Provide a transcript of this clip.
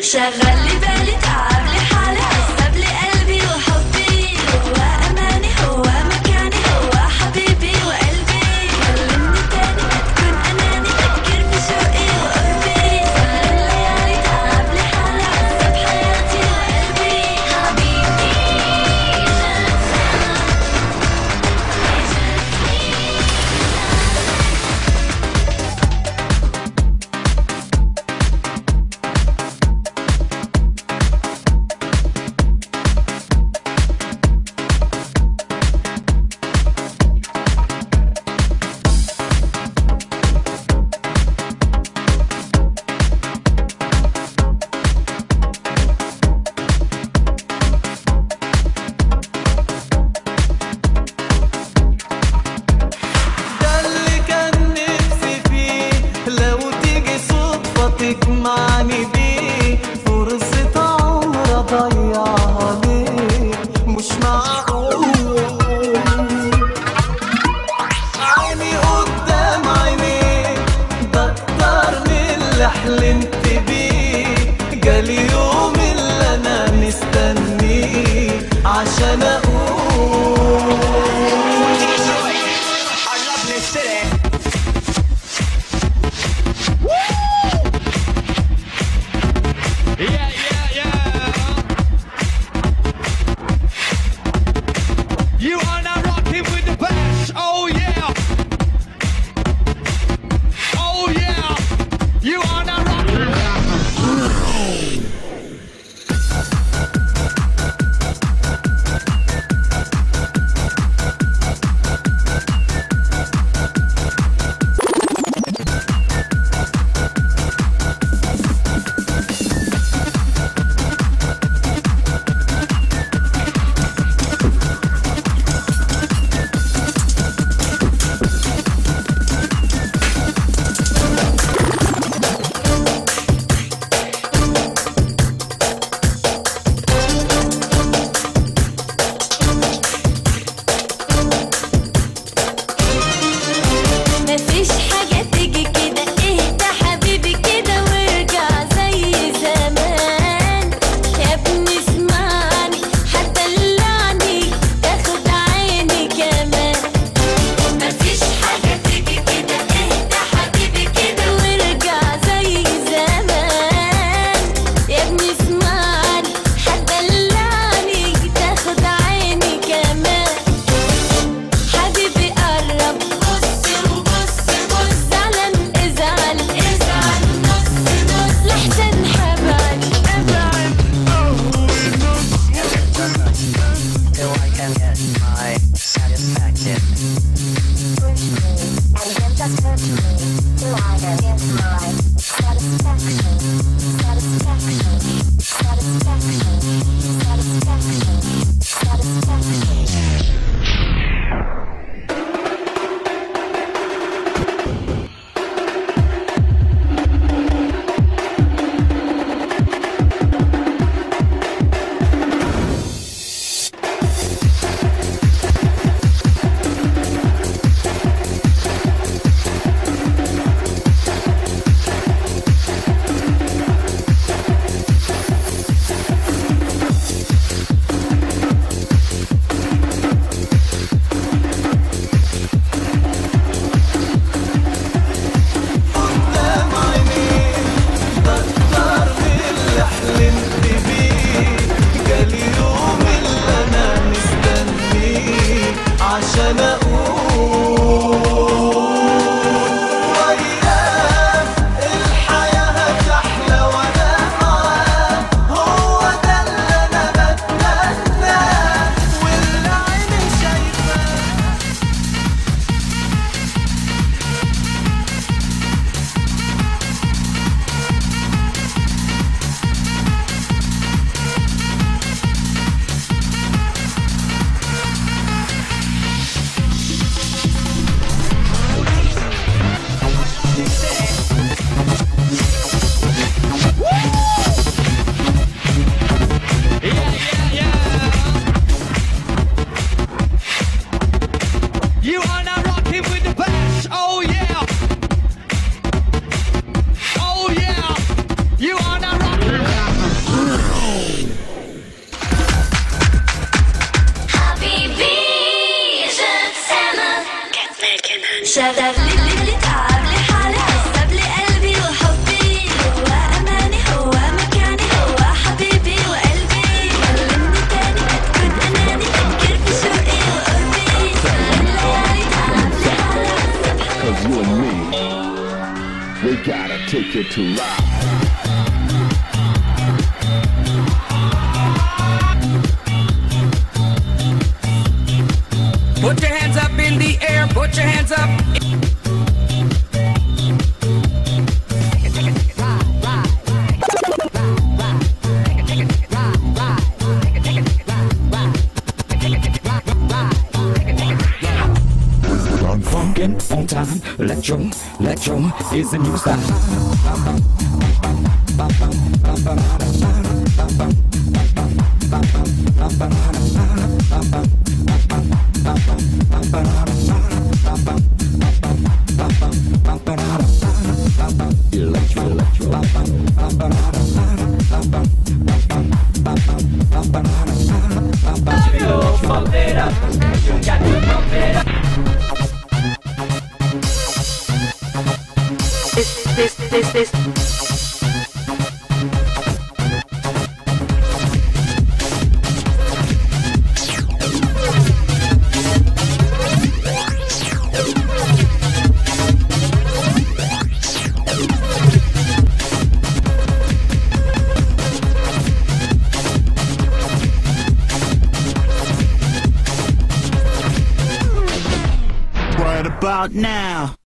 شغل لي بالي تعب لي حالي عصب لي قلبي وحبي هو أماني هو مكاني هو حبيبي وقلبي كلمني تاني ما تكون أناني فكر في شوقي وقربي سهر الليالي تعب لي حالي عصب حياتي وقلبي حبيبي تجمعني بيه فرصة عمر أضيعها ليه مش معقول عيني قدام عينيك ده أكتر من اللي حلمت بيه جالي يوم اللي أنا مستنيه عشان أقول عشان أقول وياه الحياة هتحلى وأنا معاه هو ده اللي أنا بتمناه واللي عيني شايفاه You are not rocking. شغل لي تعب لي حالي عصب لي قلبي وحبي هو أماني هو مكاني هو حبيبي وقلبي كلمني تاني ما تكون أناني فكر في شوقي وقربي الليالي تعب لي حالي عصب حالي. Cause you and me, we gotta take it to ride. Put your hands up in the air, put your hands up. Funkin' on time, electro is the new style. This. Right about now.